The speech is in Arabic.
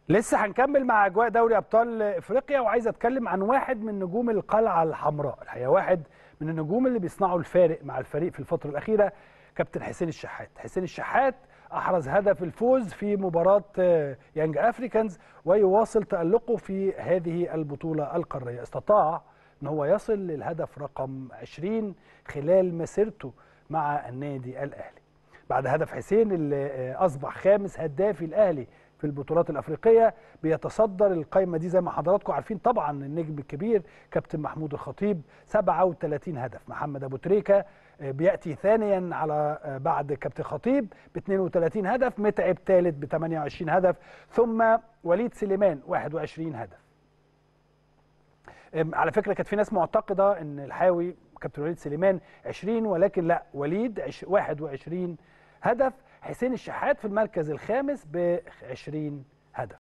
لسه هنكمل مع اجواء دوري ابطال افريقيا، وعايز اتكلم عن واحد من نجوم القلعه الحمراء، الحقيقه واحد من النجوم اللي بيصنعوا الفارق مع الفريق في الفتره الاخيره، كابتن حسين الشحات. حسين الشحات احرز هدف الفوز في مباراه يانج افريكانز، ويواصل تألقه في هذه البطوله القاريه. استطاع ان هو يصل للهدف رقم 20 خلال مسيرته مع النادي الاهلي. بعد هدف حسين اللي اصبح خامس هدافي الاهلي في البطولات الافريقيه، بيتصدر القائمه دي زي ما حضراتكم عارفين طبعا النجم الكبير كابتن محمود الخطيب 37 هدف. محمد ابو تريكه بياتي ثانيا على بعد كابتن خطيب ب 32 هدف. متعب ثالث ب 28 هدف، ثم وليد سليمان 21 هدف. على فكره كانت في ناس معتقده ان الحاوي كابتن وليد سليمان 20، ولكن لا، وليد 21 هدف. حسين الشحات في المركز الخامس ب 20 هدف.